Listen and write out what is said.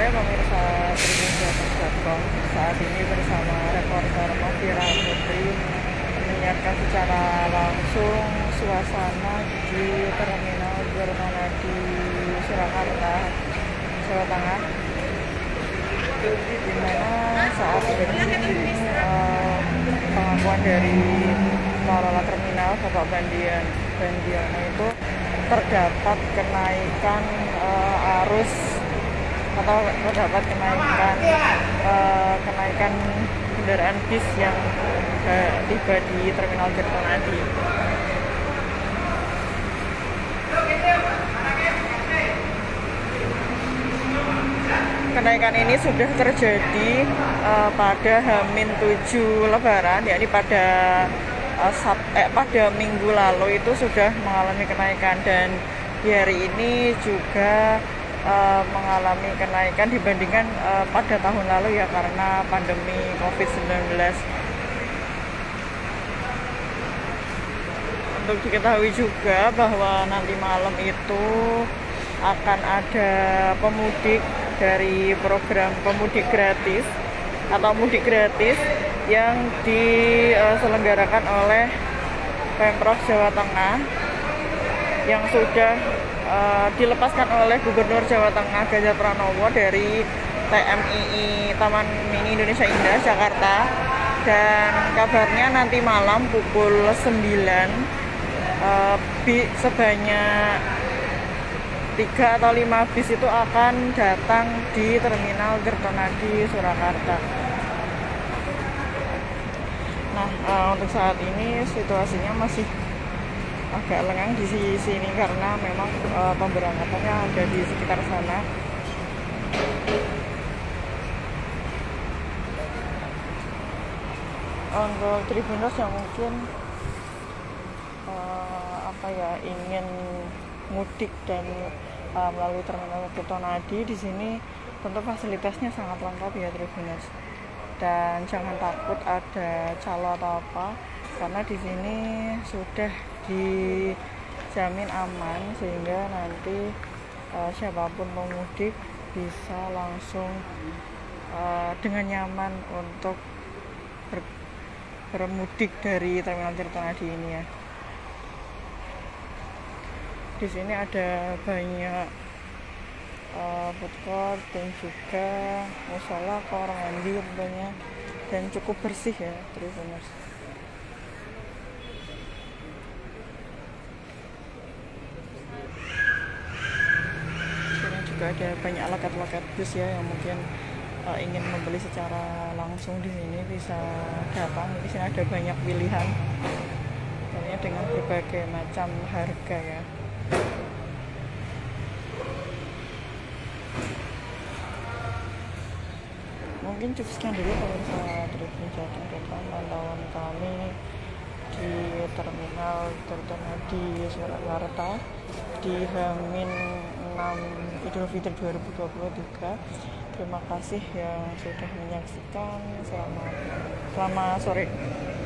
sore pemirsa tribunjateng.com. Saat ini bersama reporter Novira Putri menyiarkan secara langsung suasana di Terminal Germanadi Surakarta, Jawa Tengah, di mana saat ini pengakuan dari pengelola terminal Bapak Bandiano itu terdapat kenaikan arus atau terdapat kenaikan kendaraan bis yang tiba di Terminal Germanadi. Kenaikan ini sudah terjadi pada H-7 Lebaran, yakni pada minggu lalu itu sudah mengalami kenaikan, dan di hari ini juga mengalami kenaikan dibandingkan pada tahun lalu ya, karena pandemi COVID-19. Untuk diketahui juga bahwa nanti malam itu akan ada pemudik dari program pemudik gratis atau mudik gratis yang diselenggarakan oleh Pemprov Jawa Tengah, yang sudah dilepaskan oleh Gubernur Jawa Tengah Ganjar Pranowo dari TMII Taman Mini Indonesia Indah Jakarta. Dan kabarnya nanti malam pukul 9 sebanyak 3 atau 5 bis itu akan datang di Terminal Germanadi Surakarta. Nah, untuk saat ini situasinya masih agak lengang di sini karena memang pemberangkatannya ada di sekitar sana. Untuk Tribuners yang mungkin ingin mudik dan melalui Terminal Germanadi, di sini tentu fasilitasnya sangat lengkap ya Tribuners. Dan jangan takut ada calo atau apa, karena di sini sudah dijamin aman, sehingga nanti siapapun pemudik bisa langsung dengan nyaman untuk bermudik dari Terminal Germanadi ini ya. Di sini ada banyak food court dan juga musola, kamar mandi tentunya, dan cukup bersih ya Tribuners. Sini juga ada banyak loket-loket bus ya, yang mungkin ingin membeli secara langsung di sini bisa datang. Di sini ada banyak pilihan, tentunya dengan berbagai macam harga ya. Mungkin cukup sekian dulu pemirsa tribunjateng.com pantauan kami di Terminal Germanadi Surakarta di H-6 Idul Fitri 2023. Terima kasih yang sudah menyaksikan. Selamat sore.